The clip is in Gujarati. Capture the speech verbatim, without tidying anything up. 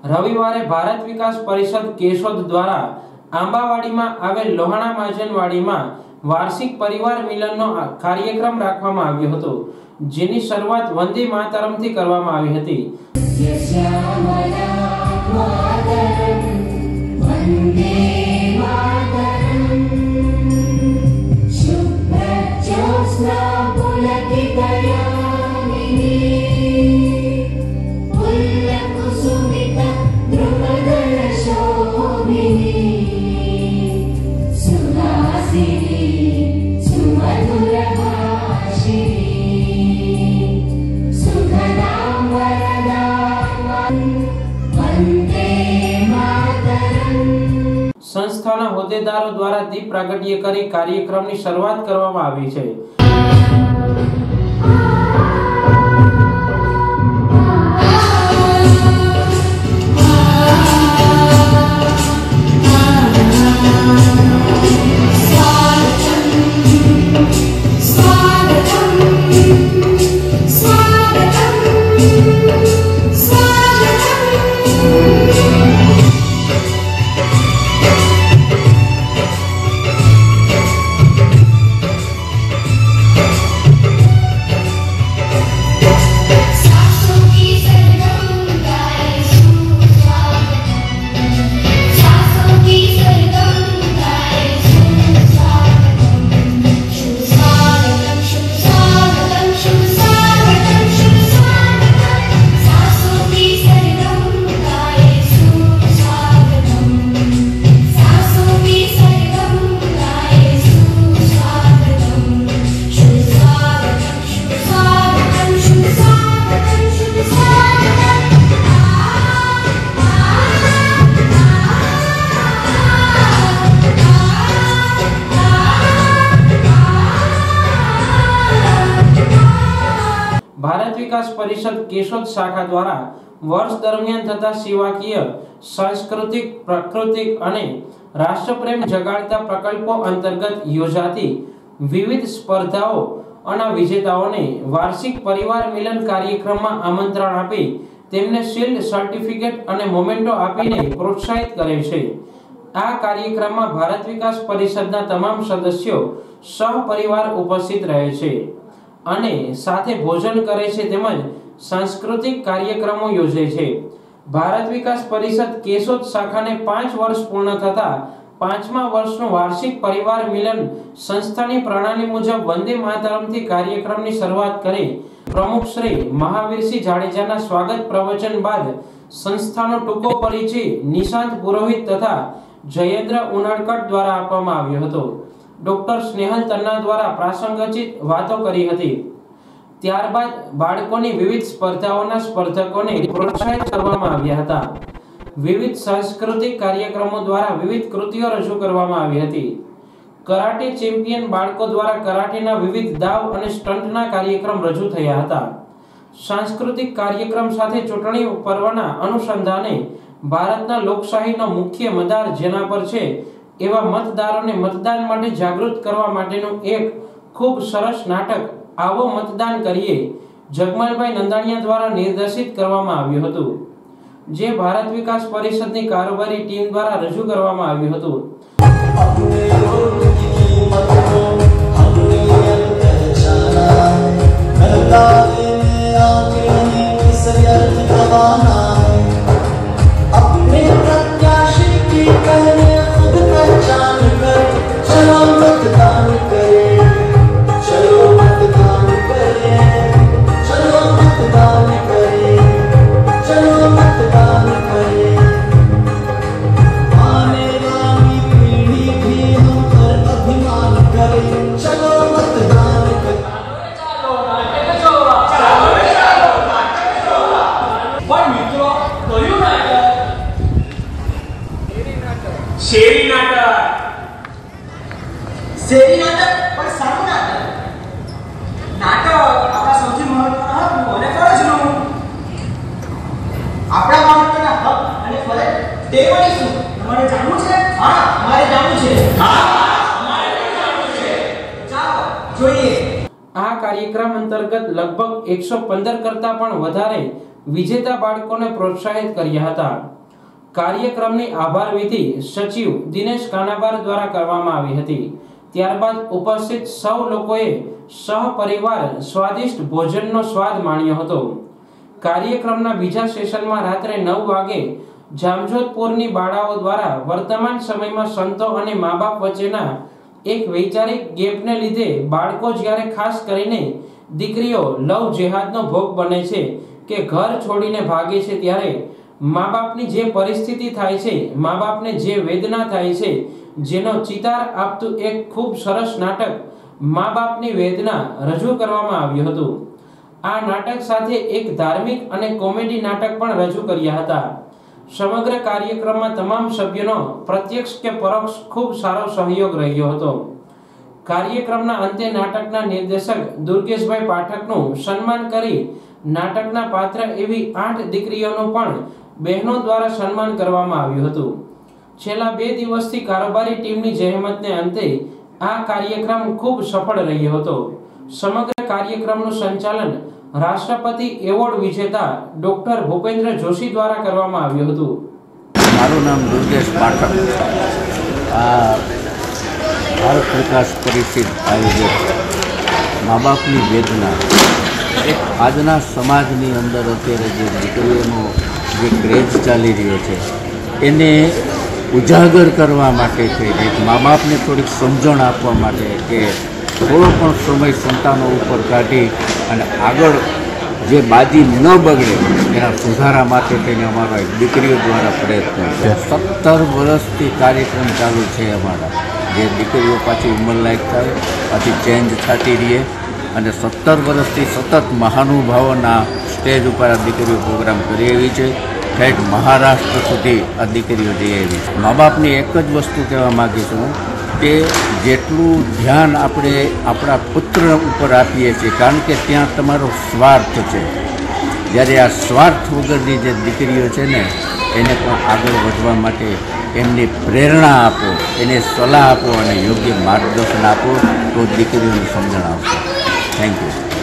રવિવારે ભારત વિકાસ પરિષદ કેશોદ દ્વારા આંબાવાડીમાં આવેલ લોહાણા મહાજનવાડીમાં વાર્ષિક પરિવાર મિલનનો કાર્યક્રમ રાખવામાં આવ્યો હતો, જેની શરૂઆત વંદે માતરમથી કરવામાં આવી હતી। संस्थाना होद्देदारों द्वारा दीप प्रागट्य करी कार्यक्रम की शुरुआत करवामां आवी छे। भारत विकास परिषद केशोद शाखा द्वारा वर्ष दरमियान थता सेवाकीय, सांस्कृतिक, प्राकृतिक अने राष्ट्रप्रेम जगाड़ता प्रकल्पों अंतर्गत योजाती विविध स्पर्धाओं अना विजेताओने वार्षिक परिवार मिलन कार्यक्रम में आमंत्रण आपी तेमने शील्ड, सर्टिफिकेट अने मोमेंटो आपीने प्रोत्साहित करे छे। आ कार्यक्रम में भारत विकास परिषदना तमाम सदस्यों सहपरिवार उपस्थित रहे छे અને સાથે ભોજન કરે છે તેમજ સાંસ્કૃતિક કાર્યક્રમો યોજે છે। ભારત વિકાસ પરિષદ કેશોદ શાખાને પાંચ વર્ષ પૂર્ણ થતા પાંચમા વર્ષનું વાર્ષિક પરિવાર મિલન સંસ્થાની પ્રણાલી મુજબ વંદે માતરમથી કાર્યક્રમની શરૂઆત કરી પ્રમુખ શ્રી મહાવીરસિંહ જાડેજાના સ્વાગત પ્રવચન બાદ સંસ્થાનો ટૂંકો પરિચય નિશાંત પુરોહિત તથા જયેન્દ્ર ઉનાળકટ દ્વારા આપવામાં આવ્યો હતો। डॉक्टर स्नेहल तन्ना द्वारा प्रासंगिक वातो करी हती। त्यारबाद बाळकोनी विविध स्पर्धाओना स्पर्धकोने प्रोत्साहित करवामां आव्या हता। विविध सांस्कृतिक कार्यक्रमों द्वारा विविध कृतिओ रजू करवामां आवी हती। कराटे चेम्पियन बाळको द्वारा कराटेना विविध दाव अने स्टंटना कार्यक्रम रजू थया हता। सांस्कृतिक कार्यक्रम साथे चूंटणी पर्वना अनुसंधाने भारतना लोकशाहीनो मुख्य मदार जेना पर छे एवा मतदारों ने मतदान माटे जागृत करवा माटेनुं एक खूब सरस नाटक आवो मतदान करिए जगमलभाई नंदाणिया द्वारा निर्देशित करवामां आव्युं हतुं, जे भारत विकास परिषदनी कारोबारी टीम द्वारा रजू करवामां आव्युं हतुं। शेरी नाटक शेरी नाटक पण सारू नाटक नाटक आपला सौથી મહત્વનો હક અને ફરજનો આપણા બાળકોના હક અને ફરજ તેવાની શું તમારે જાણવું છે? હા, અમારે જાણવું છે। હા, અમારે પણ જાણવું છે। ચાલો જોઈએ। આ કાર્યક્રમ અંતર્ગત લગભગ એકસો પંદર કરતા પણ વધારે વિજેતા બાળકોને પ્રોત્સાહિત કર્યા હતા। કાર્યક્રમની આભાર વિધિ સચિવ દિનેશ કાનાબાર દ્વારા કરવામાં આવી હતી। ત્યારબાદ ઉપસ્થિત સૌ લોકોએ સહપરિવાર સ્વાદિષ્ટ ભોજનનો સ્વાદ માણ્યો હતો। કાર્યક્રમના બીજા સેશનમાં રાત્રે નવ વાગે જામજોધપુરની બાળાઓ દ્વારા વર્તમાન સમયમાં સંતો અને મા બાપ વચ્ચેના એક વૈચારિક ગેપને લીધે બાળકો જ્યારે ખાસ કરીને દીકરીઓ લવ જેહાદનો ભોગ બને છે કે ઘર છોડીને ભાગે છે ત્યારે મા બાપની જે પરિસ્થિતિ થાય છે, મા બાપને જે વેદના થાય છે, જેનો ચિતાર આપતું એક ખૂબ સરસ નાટક મા બાપની વેદના રજૂ કરવામાં આવ્યું હતું। આ નાટક સાથે એક ધાર્મિક અને કોમેડી નાટક પણ રજૂ કર્યા હતા। સમગ્ર કાર્યક્રમમાં તમામ સભ્યોનો પ્રત્યક્ષ કે પરોક્ષ ખૂબ સારો સહયોગ રહ્યો હતો। કાર્યક્રમના અંતે નાટકના નિર્દેશક દુર્ગેશભાઈ પાઠકનું સન્માન કરી નાટકના પાત્ર એવી આઠ દીકરીઓનું પણ બહેનો દ્વારા સન્માન કરવામાં આવ્યું હતું। છેલ્લા બે દિવસથી કારોબારી ટીમની જહેમતને અંતે આ કાર્યક્રમ ખૂબ સફળ રહ્યો હતો। સમગ્ર કાર્યક્રમનું સંચાલન રાષ્ટ્રપતિ એવોર્ડ વિજેતા ડોક્ટર ભૂપેન્દ્ર જોશી દ્વારા કરવામાં આવ્યું હતું। મારું નામ દુર્ગેશ પાઠક, આ ભારત વિકાસ પરિષદ આયોજક મા બાપની વેદના એક આજના સમાજની અંદર અત્યારે જે દીકરીઓનો જે ક્રેઝ ચાલી રહ્યો છે એને ઉજાગર કરવા માટે છે, એક મા બાપને થોડીક સમજણ આપવા માટે કે થોડો પણ સમય સંતાનો ઉપર કાઢી અને આગળ જે બાજી ન બગડે એના સુધારા માટે થઈને અમારા દીકરીઓ દ્વારા પ્રયત્ન છે। સત્તર વર્ષથી કાર્યક્રમ ચાલુ છે અમારા, જે દીકરીઓ પાછી ઉંમરલાયક થાય, પાછી ચેન્જ થતી રહીએ અને સત્તર વર્ષથી સતત મહાનુભાવોના સ્ટેજ ઉપર આ દીકરીઓ પ્રોગ્રામ કરી આવી છે। ઠેઠ મહારાષ્ટ્ર સુધી આ દીકરીઓ જઈ આવી છે। મા બાપની એક જ વસ્તુ કહેવા માગીશું કે જેટલું ધ્યાન આપણે આપણા પુત્ર ઉપર આપીએ છીએ, કારણ કે ત્યાં તમારો સ્વાર્થ છે, જ્યારે આ સ્વાર્થ વગરની જે દીકરીઓ છે ને એને પણ આગળ વધવા માટે એમની પ્રેરણા આપો, એને સલાહ આપો અને યોગ્ય માર્ગદર્શન આપો તો દીકરીઓની સમજણ આવશે। Thank you.